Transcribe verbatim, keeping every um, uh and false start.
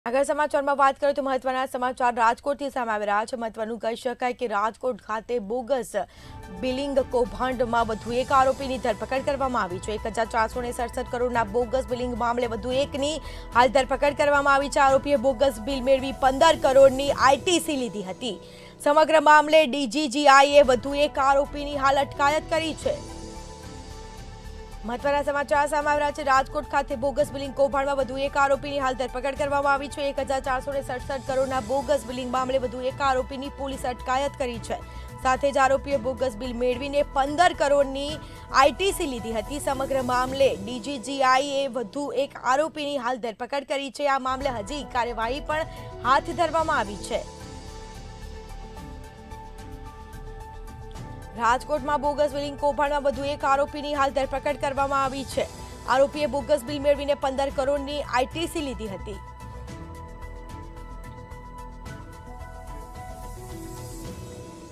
આગળ સમાચારમાં વાત કરીએ તો મહત્વના સમાચાર રાજકોટથી સામે આવી રહ્યા છે। મહત્વનું કહી શકાય કે રાજકોટ ખાતે બોગસ બિલિંગ કૌભાંડમાં વધુ એક આરોપીની ધરપકડ કરવામાં આવી છે। એક હજાર ચારસો ને સડસઠ કરોડના બોગસ બિલિંગ મામલે વધુ એકની હાલ ધરપકડ કરવામાં આવી છે। આરોપીએ બોગસ બિલ મેળવી પંદર કરોડની આઈટીસી લીધી હતી। સમગ્ર મામલે ડીજીજીઆઈએ વધુ એક આરોપીની હાલ અટકાયત કરી છે। महत्वना समाचार सामे आवी रह्या छे। राजकोट खाते बोगस बिलिंग कौभांडमां वधु एक आरोपीनी हाल धरपकड़ करवामां आवी छे। एक हज़ार चार सौ सड़सठ करोड़ना बोगस बिलिंग मामले वधु एक आरोपीनी पोलीस अटकायत करी छे। साथे ज आरोपीए बोगस बिल मेळवीने पंदर करोड़नी आईटीसी लीधी हती। समग्र मामले डीजीजीआईए वधु एक आरोपीनी हाल धरपकड़ करी छे। आ मामले हजी कार्यवाही पण हाथ धरवामां आवी छे। राजकोट में बोगस बिलिंग कौभांड में वधु एक आरोपी की हाल धरपकड़ करवामां आवी छे। आरोपीए बोगस बिल मेळवीने पंदर करोड़ की आईटीसी लीधी हती।